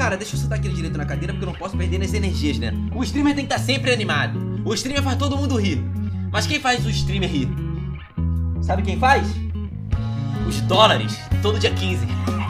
cara, deixa eu sentar aqui direito na cadeira porque eu não posso perder nas energias, né? O streamer tem que estar sempre animado. O streamer faz todo mundo rir. Mas quem faz o streamer rir? Sabe quem faz? Os dólares, todo dia 15.